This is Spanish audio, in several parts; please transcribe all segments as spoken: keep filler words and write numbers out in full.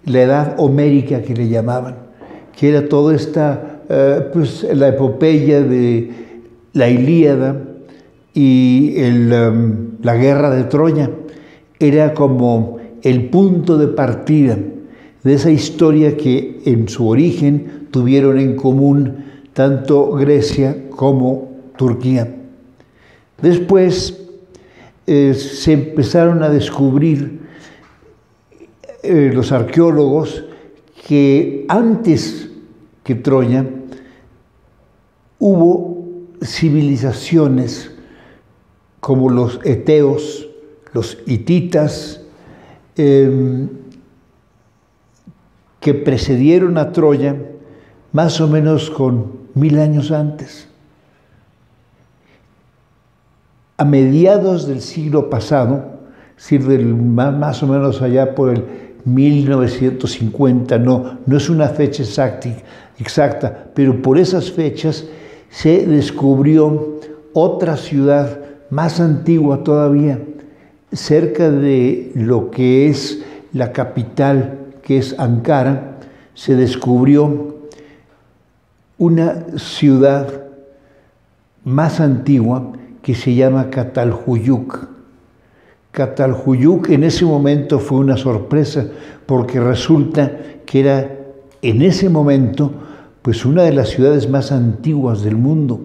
la edad homérica que le llamaban, que era toda esta, eh, pues la epopeya de la Ilíada y el, um, la guerra de Troya. Era como el punto de partida de esa historia que en su origen tuvieron en común tanto Grecia como Turquía. Después eh, se empezaron a descubrir eh, los arqueólogos que antes que Troya hubo civilizaciones como los eteos, los hititas, eh, que precedieron a Troya más o menos con mil años antes. A mediados del siglo pasado, es decir, del, más o menos allá por el mil novecientos cincuenta, no, no es una fecha exacta, exacta, pero por esas fechas se descubrió otra ciudad más antigua todavía, cerca de lo que es la capital, que es Ankara. Se descubrió una ciudad más antigua que se llama Catalhuyuk. Catalhuyuk en ese momento fue una sorpresa, porque resulta que era en ese momento pues una de las ciudades más antiguas del mundo.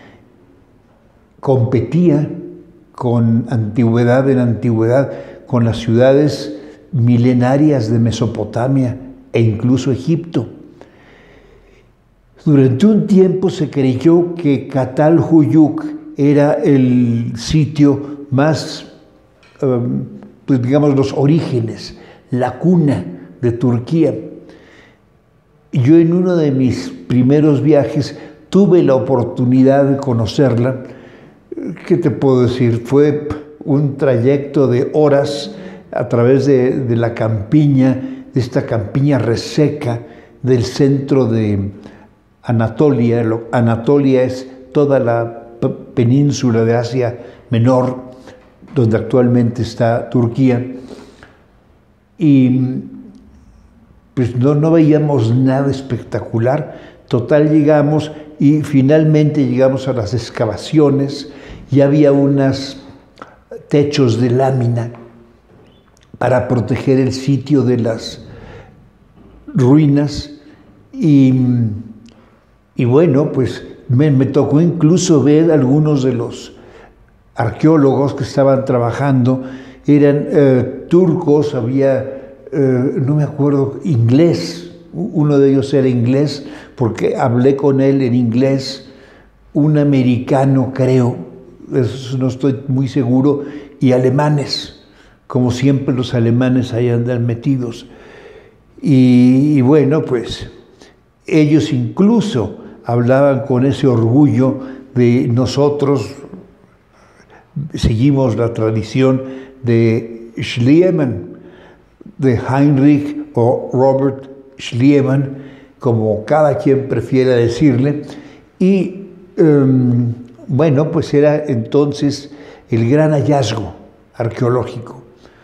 Competía con antigüedad en antigüedad con las ciudades milenarias de Mesopotamia e incluso Egipto. Durante un tiempo se creyó que Catalhuyuk era el sitio más, um, pues digamos, los orígenes, la cuna de Turquía. Yo en uno de mis primeros viajes tuve la oportunidad de conocerla. ¿Qué te puedo decir? Fue un trayecto de horas a través de, de la campiña, de esta campiña reseca del centro de Anatolia. Anatolia es toda la península de Asia Menor, donde actualmente está Turquía. Y pues no, no veíamos nada espectacular. Total, llegamos y finalmente llegamos a las excavaciones. Y había unos techos de lámina para proteger el sitio de las ruinas. Y, y bueno, pues me, me tocó incluso ver algunos de los arqueólogos que estaban trabajando. Eran eh, turcos, había, eh, no me acuerdo, inglés. Uno de ellos era inglés, porque hablé con él en inglés. Un americano, creo, eso no estoy muy seguro, y alemanes, como siempre los alemanes ahí andan metidos. Y, y bueno, pues ellos incluso hablaban con ese orgullo de nosotros, seguimos la tradición de Schliemann, de Heinrich o Robert Schliemann, como cada quien prefiera decirle. Y um, bueno, pues era entonces el gran hallazgo arqueológico.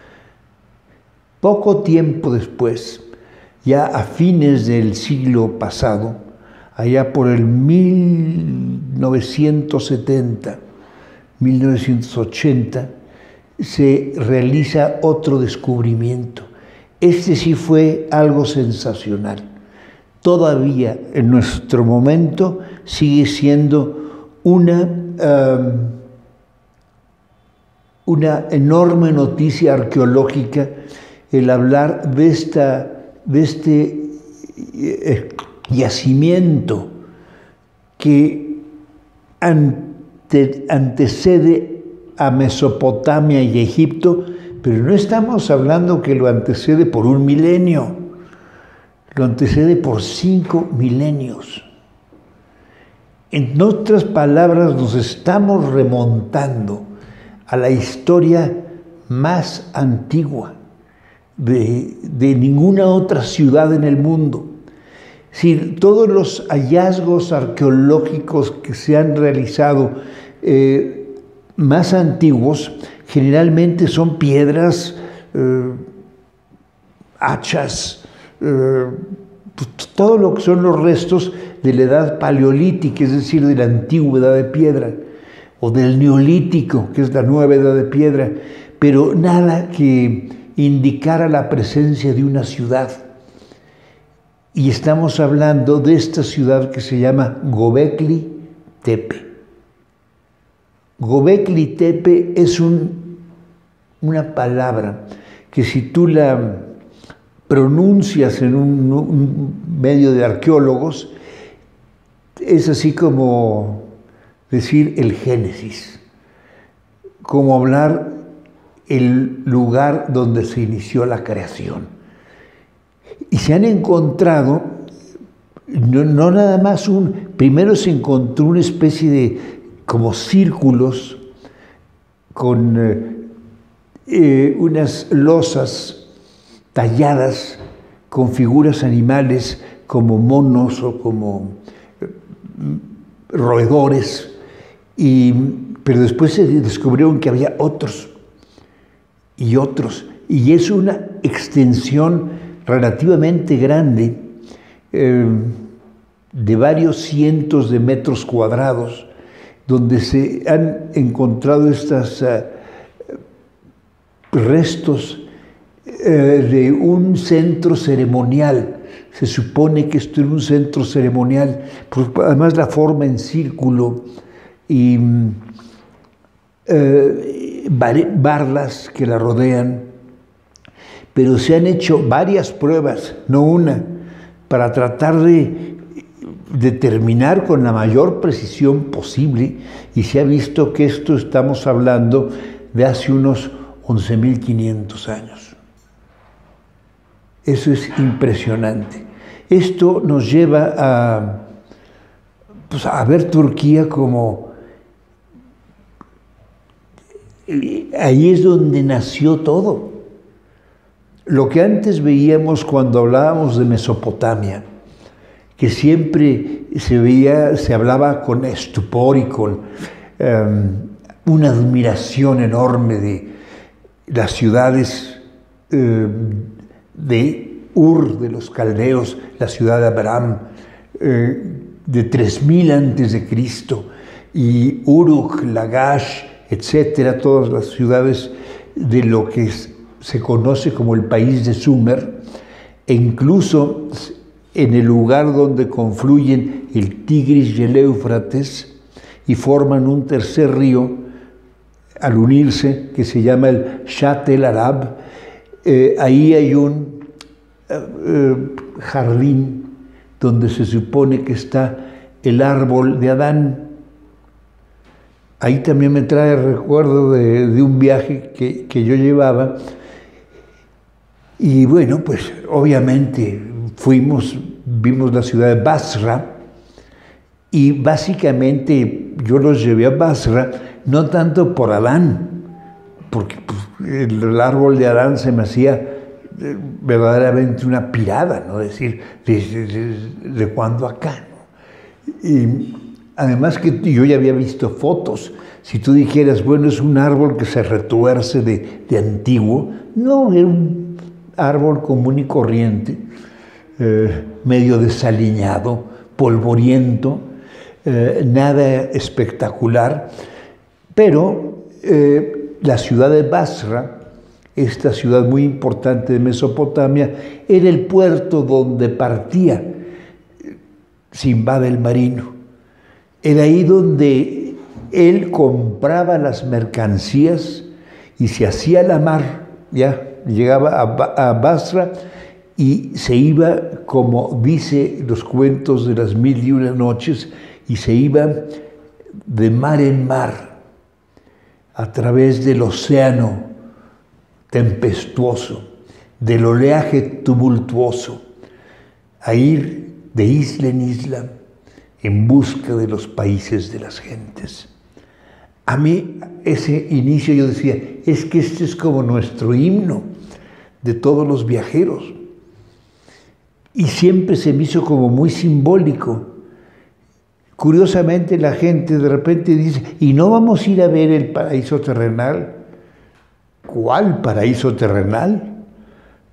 Poco tiempo después, ya a fines del siglo pasado, allá por el mil novecientos setenta, mil novecientos ochenta, se realiza otro descubrimiento. Este sí fue algo sensacional. Todavía en nuestro momento sigue siendo una, um, una enorme noticia arqueológica el hablar de, esta, de este eh, yacimiento que ante, antecede a Mesopotamia y Egipto, pero no estamos hablando que lo antecede por un milenio, lo antecede por cinco milenios. En otras palabras, nos estamos remontando a la historia más antigua de, de ninguna otra ciudad en el mundo. Es decir, todos los hallazgos arqueológicos que se han realizado eh, más antiguos generalmente son piedras, eh, hachas, eh, pues, todo lo que son los restos de la edad paleolítica, es decir, de la antigua edad de piedra, o del neolítico, que es la nueva edad de piedra, pero nada que indicara la presencia de una ciudad. Y estamos hablando de esta ciudad que se llama Göbekli Tepe. Göbekli Tepe es un, una palabra que si tú la pronuncias en un, un medio de arqueólogos, es así como decir el Génesis, como hablar el lugar donde se inició la creación. Y se han encontrado, no, no nada más un, primero se encontró una especie de como círculos con eh, eh, unas losas talladas con figuras animales como monos o como eh, roedores, y, pero después se descubrieron que había otros y otros, y es una extensión relativamente grande, eh, de varios cientos de metros cuadrados, donde se han encontrado estos uh, restos uh, de un centro ceremonial. Se supone que esto era un centro ceremonial, pues además la forma en círculo y uh, bardas que la rodean, pero se han hecho varias pruebas, no una, para tratar de determinar con la mayor precisión posible, y se ha visto que esto estamos hablando de hace unos once mil quinientos años. Eso es impresionante. Esto nos lleva a, pues, a ver Turquía como... Ahí es donde nació todo. Lo que antes veíamos cuando hablábamos de Mesopotamia, que siempre se veía, se hablaba con estupor y con um, una admiración enorme de las ciudades uh, de Ur, de los caldeos, la ciudad de Abraham, uh, de tres mil antes de Cristo, y Uruk, Lagash, etcétera, todas las ciudades de lo que es, se conoce como el país de Sumer, e incluso en el lugar donde confluyen el Tigris y el Éufrates y forman un tercer río al unirse, que se llama el Shat el Arab, eh, ahí hay un eh, jardín donde se supone que está el árbol de Adán. Ahí también me trae recuerdo de, de un viaje que, que yo llevaba. Y bueno, pues obviamente fuimos, vimos la ciudad de Basra, y básicamente yo los llevé a Basra, no tanto por Adán, porque pues, el árbol de Adán se me hacía verdaderamente una pirada, ¿no? Es decir, ¿de, de, de cuándo acá? ¿No? Y además que yo ya había visto fotos. Si tú dijeras, bueno, es un árbol que se retuerce de, de antiguo, no, era un árbol común y corriente, eh, medio desaliñado, polvoriento, eh, nada espectacular, pero eh, la ciudad de Basra, esta ciudad muy importante de Mesopotamia, era el puerto donde partía Sinbad el marino. Era ahí donde él compraba las mercancías y se hacía la mar, ya llegaba a, a Basra y se iba, como dice los cuentos de las mil y una noches, y se iba de mar en mar a través del océano tempestuoso, del oleaje tumultuoso, a ir de isla en isla en busca de los países de las gentes. A mí, ese inicio yo decía, es que este es como nuestro himno de todos los viajeros. Y siempre se me hizo como muy simbólico. Curiosamente la gente de repente dice, ¿y no vamos a ir a ver el paraíso terrenal? ¿Cuál paraíso terrenal?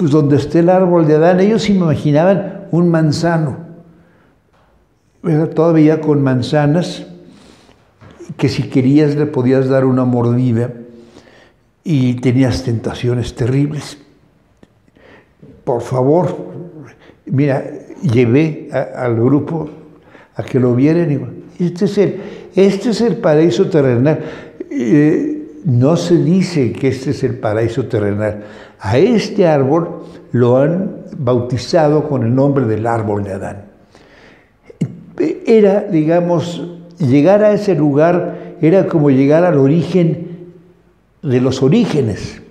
pues donde está el árbol de Adán, ellos imaginaban un manzano, ¿verdad? Todavía con manzanas, que si querías le podías dar una mordida y tenías tentaciones terribles. Por favor, mira, llevé a, al grupo a que lo vieran y este es el, este es el paraíso terrenal. Eh, no se dice que este es el paraíso terrenal. A este árbol lo han bautizado con el nombre del árbol de Adán. Era, digamos, llegar a ese lugar era como llegar al origen de los orígenes.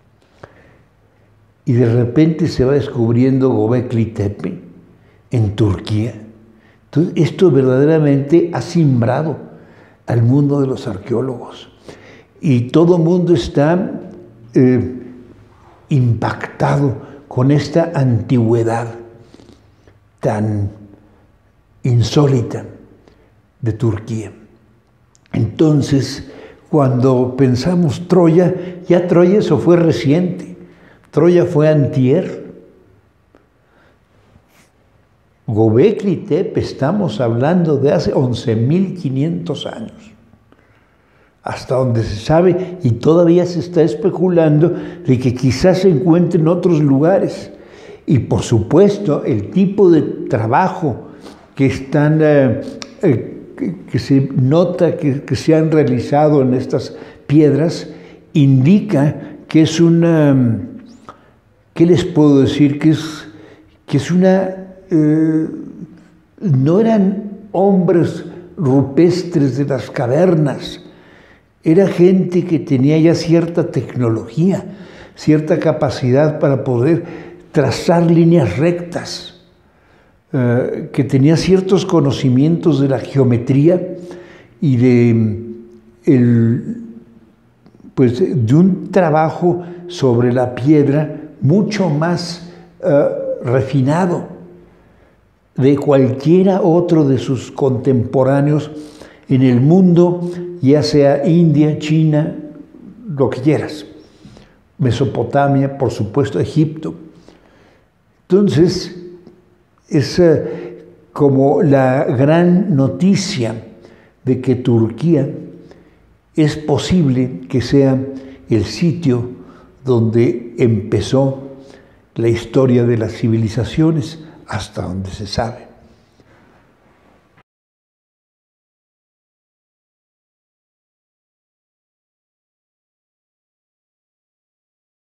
Y de repente se va descubriendo Göbekli Tepe en Turquía. Entonces, esto verdaderamente ha simbrado al mundo de los arqueólogos. Y todo el mundo está eh, impactado con esta antigüedad tan insólita de Turquía. Entonces, cuando pensamos Troya, ya Troya eso fue reciente. Troya fue antier. Göbekli Tepe, estamos hablando de hace once mil quinientos años, hasta donde se sabe, y todavía se está especulando de que quizás se encuentre en otros lugares. Y por supuesto, el tipo de trabajo que están, eh, eh, que, que se nota que, que se han realizado en estas piedras, indica que es una, ¿qué les puedo decir? Que es, que es una, eh, no eran hombres rupestres de las cavernas, era gente que tenía ya cierta tecnología, cierta capacidad para poder trazar líneas rectas, eh, que tenía ciertos conocimientos de la geometría y de, el, pues, de un trabajo sobre la piedra mucho más eh, refinado de cualquiera otro de sus contemporáneos en el mundo, ya sea India, China, lo que quieras, Mesopotamia, por supuesto, Egipto. Entonces, es eh, como la gran noticia de que Turquía es posible que sea el sitio donde empezó la historia de las civilizaciones, hasta donde se sabe.